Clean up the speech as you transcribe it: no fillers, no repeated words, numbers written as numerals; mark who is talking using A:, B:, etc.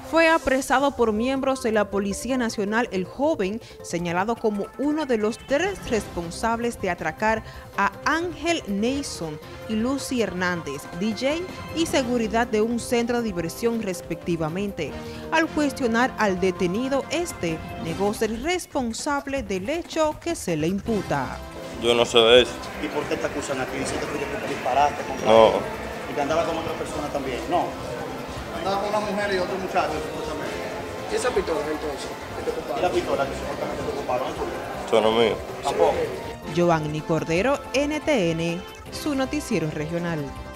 A: Fue apresado por miembros de la Policía Nacional el joven, señalado como uno de los 3 responsables de atracar a Ángel Neyson y Lucy Hernández, DJ y seguridad de un centro de diversión respectivamente. Al cuestionar al detenido, este negó ser responsable del hecho que se le imputa.
B: Yo no sé de eso.
C: ¿Y por qué te acusan aquí? ¿Dice que disparaste contra
B: No.
C: él? ¿Y que andaba con otra persona también? No. Andaba con una mujer y otro muchacho, supuestamente.
D: ¿Y esa pistola entonces? ¿Qué te ocuparon?
C: ¿Y la pistola que supuestamente te ocuparon?
B: Eso no es mío.
C: Tampoco.
A: Giovanni Cordero, NTN, su noticiero regional.